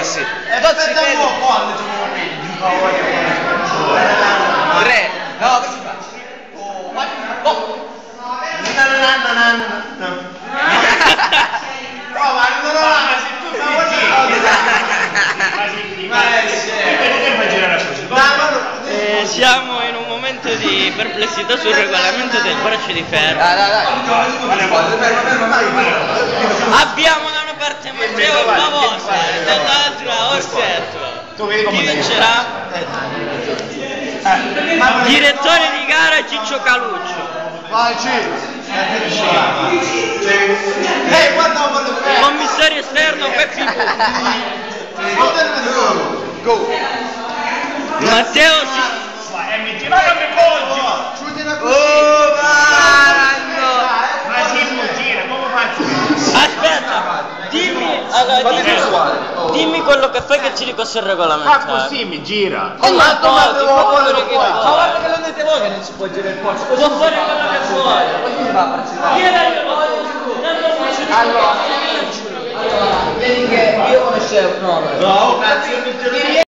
sì. Aspetta un po' quando ci Re. No, che si fa? Oh, ma non lo sei tu, siamo in un momento di perplessità sul regolamento del braccio di ferro. Dai. Abbiamo da una parte Matteo Pavosa e dall'altra Orsetto. Chi vincerà? Direttore di gara Ciccio Caluccio. Vai, Commissario esterno Peppi Go. Matteo Ma non mi poggi! Oh, Ma si gira, come faccio? Aspetta, dimmi quello che fai che ci dico sul regolamento. Ma così mi gira! Ma guarda che lo dite voi che non si può girare il polso. può fare quello che vuoi. Così si va a partecipare. Allora, vedi che io conoscevo. No,